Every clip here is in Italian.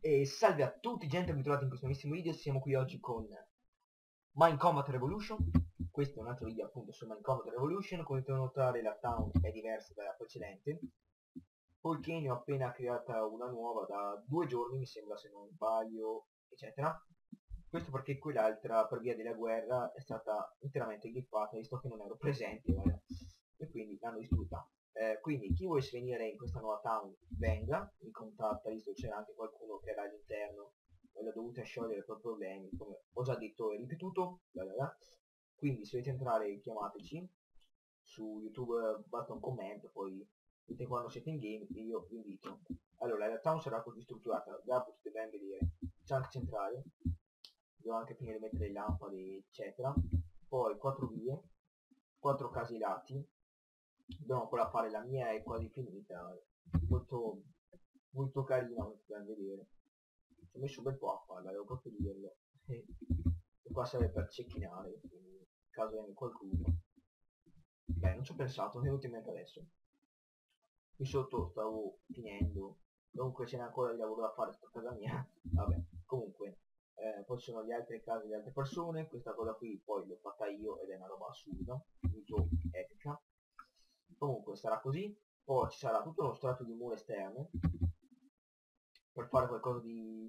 E salve a tutti gente, ben trovati in questo nuovissimo video. Siamo qui oggi con Mind Combat Revolution. Questo è un altro video appunto su Mind Combat Revolution. Come potete notare la town è diversa dalla precedente, poiché ne ho appena creata una nuova da 2 giorni, mi sembra, se non sbaglio, eccetera. Questo perché quell'altra, per via della guerra, è stata interamente glippata, visto che non ero presente, e quindi l'hanno distrutta. Quindi chi volesse venire in questa nuova town venga, mi contatta, visto che c'era anche qualcuno che era all'interno e l'ho dovuta sciogliere per problemi, come ho già detto e ripetuto, quindi se volete entrare chiamateci, su YouTube basta un commento, poi dite quando siete in game e io vi invito. Allora, la town sarà così strutturata, già potete ben vedere, c'è anche centrale, devo anche finire di mettere le lampade, eccetera, poi 4 vie, 4 case ai lati, dobbiamo ancora fare, la mia è quasi finita, molto, molto carina come potete vedere, ci ho messo un bel po' a farla, devo proprio dirlo, e qua serve per cecchinare, quindi in caso viene qualcuno. Beh, non ci ho pensato, mi è venuto in mente adesso. Qui sotto stavo finendo, comunque ce n'è ancora di lavoro da fare su casa mia, vabbè, comunque, poi ci sono le altre case di altre persone, questa cosa qui poi l'ho fatta io ed è una roba assurda, molto epica. Comunque sarà così, poi ci sarà tutto uno strato di mura esterne, per fare qualcosa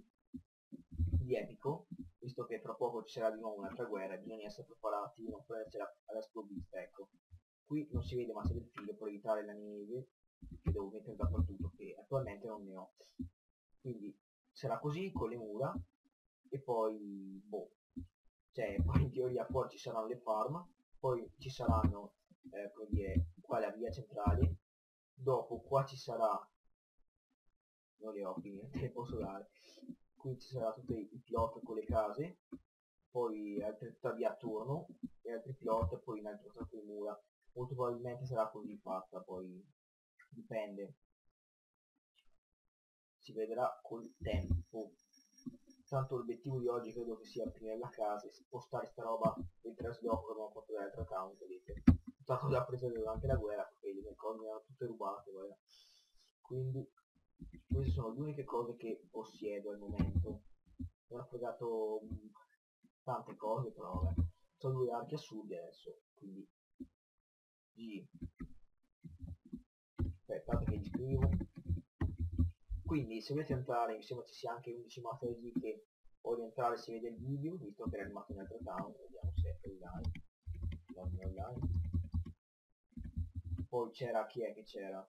di epico, visto che tra poco ci sarà di nuovo un'altra guerra e bisogna essere preparati, non prendersela alla sprovvista, ecco. Qui non si vede ma c'è del filo per evitare la neve, che devo mettere dappertutto, che attualmente non ne ho. Quindi sarà così con le mura, e poi, boh, cioè, poi in teoria fuori ci saranno le farm, poi ci saranno, come dire, qua la via centrale, dopo qua ci sarà, non le ho finite, te le posso dare, qui ci sarà tutti i plot con le case, poi altre via a turno, e altri plot, e poi un altro strato di mura. Molto probabilmente sarà così fatta, poi dipende, si vedrà col tempo. Tanto l'obiettivo di oggi credo che sia finire la casa e spostare sta roba del trasloco che abbiamo fatto dall'altra town, vedete. Tutta cosa presa durante la guerra, perché le mie cose mi hanno tutte rubate, guarda. Quindi queste sono le uniche cose che possiedo al momento. Mi hanno fregato tante cose, però vabbè. Sono 2 archi assurdi adesso, quindi G. Aspettate che gli scrivo. Quindi se volete entrare, mi sembra ci sia anche 11 Master G che voglio entrare, si vede il video, visto che era rimasto in altro town, vediamo se è online. Non è online. Poi c'era, chi è che c'era?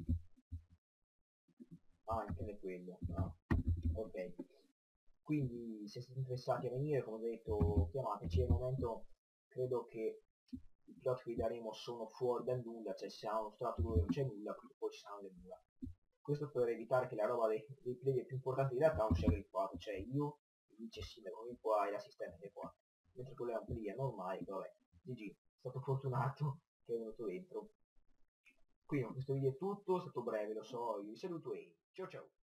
Ah, anche quello. Ah, ok. Quindi se siete interessati a venire, come ho detto, chiamateci. Al momento credo che i plot che vi daremo sono fuori dal nulla, cioè se ha uno strato dove non c'è nulla, perché poi ci saranno le mura. Questo per evitare che la roba dei player più importanti della town sia grippata, cioè io, il vice sindaco di qua e l'assistente qua, mentre quello è un player normale, vabbè, GG, è stato fortunato che è venuto dentro. Quindi con questo video è tutto, è stato breve, lo so, io vi saluto e ciao ciao!